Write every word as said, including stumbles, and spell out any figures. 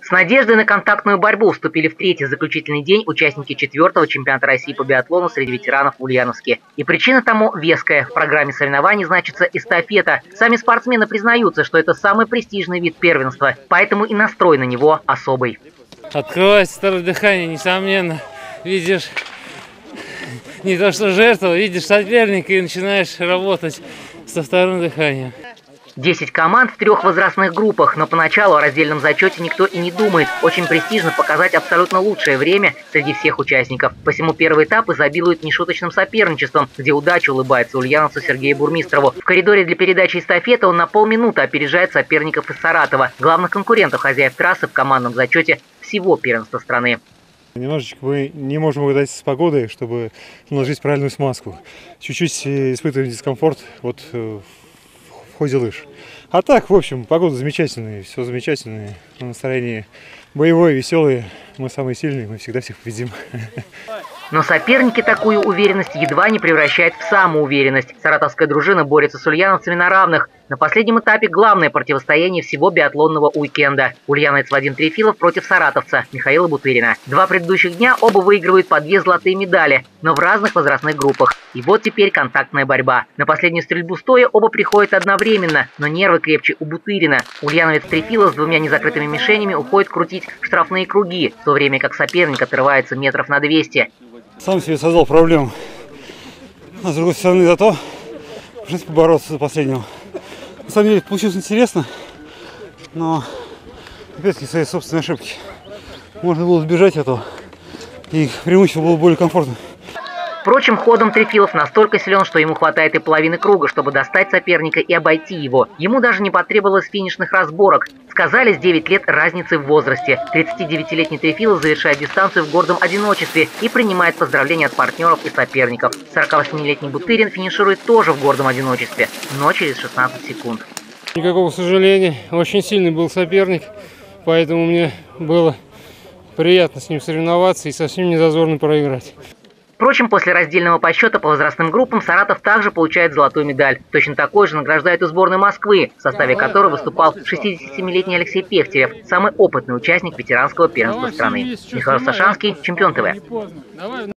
С надеждой на контактную борьбу вступили в третий заключительный день участники четвертого чемпионата России по биатлону среди ветеранов в Ульяновске. И причина тому веская. В программе соревнований значится эстафета. Сами спортсмены признаются, что это самый престижный вид первенства, поэтому и настрой на него особый. Открывается второе дыхание, несомненно. Видишь не то что жертву, видишь соперника и начинаешь работать со вторым дыханием. Десять команд в трех возрастных группах, но поначалу о раздельном зачете никто и не думает. Очень престижно показать абсолютно лучшее время среди всех участников. Посему первый этап изобилует нешуточным соперничеством, где удача улыбается ульяновцу Сергею Бурмистрову. В коридоре для передачи эстафеты он на полминуты опережает соперников из Саратова, главных конкурентов хозяев трассы в командном зачете всего первенства страны. Немножечко мы не можем угадать с погодой, чтобы наложить правильную смазку. Чуть-чуть испытываем дискомфорт вот в ходе лыж. А так, в общем, погода замечательная, все замечательное, настроение боевое, веселое. Мы самые сильные, мы всегда всех победим. Но соперники такую уверенность едва не превращают в самоуверенность. Саратовская дружина борется с ульяновцами на равных. На последнем этапе главное противостояние всего биатлонного уикенда. Ульяновец Вадим Трефилов против саратовца Михаила Бутырина. Два предыдущих дня оба выигрывают по две золотые медали, но в разных возрастных группах. И вот теперь контактная борьба. На последнюю стрельбу стоя оба приходят одновременно, но нервы крепче у Бутырина. Ульяновец Трефилов с двумя незакрытыми мишенями уходит крутить штрафные круги, в то время как соперник отрывается метров на двести. Сам себе создал проблему. А с другой стороны, зато пришлось побороться до последнего. На самом деле получилось интересно, но опять-таки свои собственные ошибки. Можно было избежать этого, и преимущество было более комфортно. Впрочем, ходом Трефилов настолько силен, что ему хватает и половины круга, чтобы достать соперника и обойти его. Ему даже не потребовалось финишных разборок. Сказались девять лет разницы в возрасте. тридцатидевятилетний Трефилов завершает дистанцию в гордом одиночестве и принимает поздравления от партнеров и соперников. сорокавосьмилетний Бутырин финиширует тоже в гордом одиночестве, но через шестнадцать секунд. Никакого сожаления. Очень сильный был соперник, поэтому мне было приятно с ним соревноваться и совсем не зазорно проиграть. Впрочем, после раздельного подсчета по возрастным группам Саратов также получает золотую медаль. Точно такой же награждают и сборную Москвы, в составе которой выступал шестидесятисемилетний Алексей Пехтерев, самый опытный участник ветеранского первенства страны. Михаил Сашанский, Чемпион ТВ.